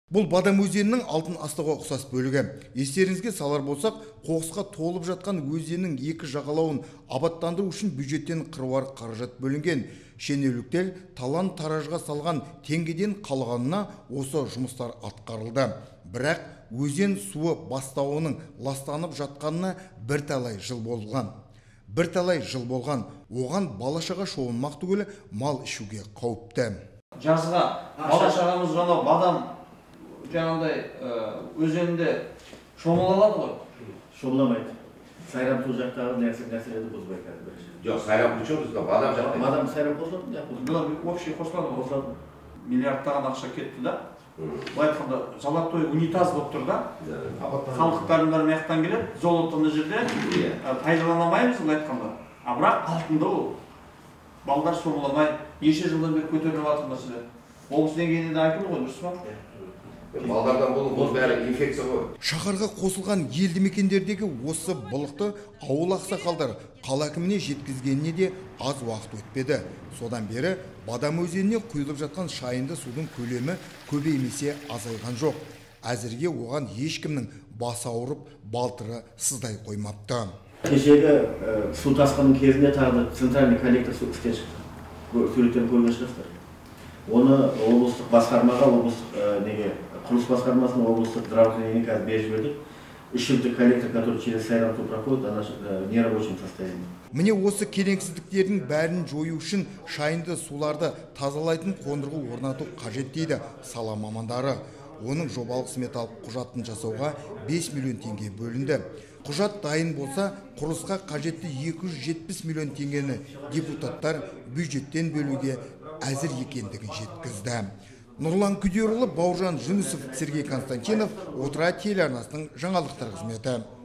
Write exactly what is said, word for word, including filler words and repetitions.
Бұл Бадам өзенінің алтын астауға ұқсас бөлігі. Естеріңізге салар болсақ, қоқысқа толып жатқан өзеннің екі жағалауын абаттандыру үшін бюджеттен қыруар қаражат бөлінген. Шенеуніктер талан таражға салған теңгеден қалғанына осы жұмыстар атқарылды. Бірақ өзен суы бастауының ластанып жатқанына бірталай жыл болған. Бірталай жыл болған. Оған бала-шаға шомылмақ түгілі мал ішуге қауіпті. Жазға бала-шағамыз жаңа Бадам жаңағыдай өзенде шомыла алады ғой? Шомыламайды. Сайрам ту жақтағы нәрселерді бұзбай қазір. Жоқ, Сайрам причем бізде Бадам жақта. Бадам Сайрам қосылады ма? Бұлар общий қосылады ғой? Қосылады. Миллиардтаған ақша кетті да. Былай айтқанда золотой унитаз болып тұр да. Халықтардың бәрі маяқтан келеді, золото мына жерде пайдаланамаймыз былай айтқанда. А бірақ алтында ол. Балдар шомыламай, неше жылдан бері көтеріліп жатыр мәселе. Облыс деңгейінде де айтылды ғой, дұрыс па? Балдардан бұл бұл бәрі инфекция ғой. Шаһарға қосылған елді мекендердегі осы былықты ауыл ақсақалдар қала әкіміне жеткізгеніне де аз уақыт өтпеді. Содан бері Бадам өзеніне құйылып жатқан шайынды судың көлемі көбеймесе азайған жоқ. Әзірге оған ешкімнің басы ауырып, балтыры сыздай қоймапты. Кешегі су тасқынының кезінде тағы центральный коллектор су істен шықты. Суреттерін көрген шығарсыздар. Оны облыстық басқармаға, облыстық неге құрылыс басқармасының облыстық здравоохранение қазір беріп жібердік. Үш жылдық коллектор, который через Сайрам ту проходит, она в нерабочем состоянии. Міне осы келеңсіздіктердің бәрін жою үшін шайынды суларды тазалайтын қондырғы орнату қажет дейді сала мамандары. Оның жобалық сметалық құжатын жасауға бес миллион теңге бөлінді. Құжат дайын болса, құрылысқа қажетті екі жүз жетпіс миллион теңгені депутаттар бюджеттен бөлуге әзір екендігін жеткізді. Нұрлан Күдерұлы, Бауыржан Жүнісов, Сергей Константинов, Отыра телеарнасының жаңалықтар қызметі.